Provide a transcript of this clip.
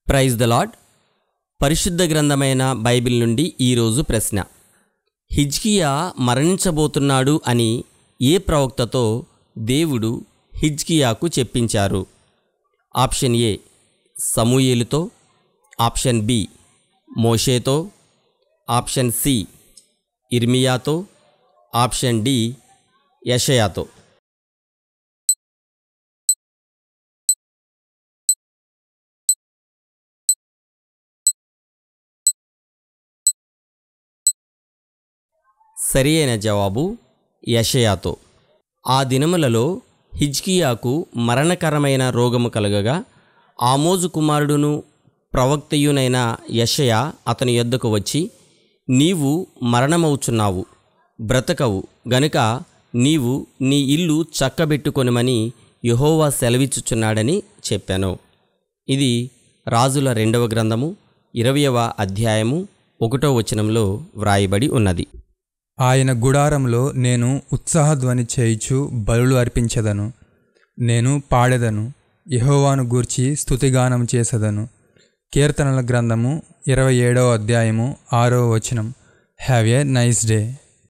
Praise the lord. పరిశుద్ధ గ్రంథమైన Bible నుండి ఈరోజు ప్రశ్న: హిజ్కియా మరణించబోతున్నాడు అని ఏ ప్రవక్తతో దేవుడు హిజ్కియాకు చెప్పించారు? ఆప్షన్ ఏ సమూయేలుతో, ఆప్షన్ బి మోషేతో, ఆప్షన్ సి ఇర్మియాతో, ఆప్షన్ డి యెషయాతో. సరి అయిన జవాబు యెషయాతో. ఆ దినములలో హిజ్కియాకు మరణకరమైన రోగము కలగగా ఆమోజు కుమారుడును ప్రవక్తయునైన యెషయా అతని యొద్దకు వచ్చి, నీవు మరణమవుచున్నావు, బ్రతకవు గనుక నీవు నీ ఇల్లు చక్కబెట్టుకొనుమని యెహోవా సెలవిచ్చుచున్నాడని చెప్పాను. ఇది రాజుల 2వ గ్రంథము 20వ అధ్యాయము 1వ వచనంలో వ్రాయబడి ఉన్నది. ఆయన గుడారంలో నేను ఉత్సాహధ్వని చేయుచు బలులు అర్పించెదను. నేను పాడెదను, యెహోవాను గూర్చి స్తుతిగానం చేసెదను. కీర్తనల గ్రంథము 27వ అధ్యాయము 6వ వచనం. Have a nice day.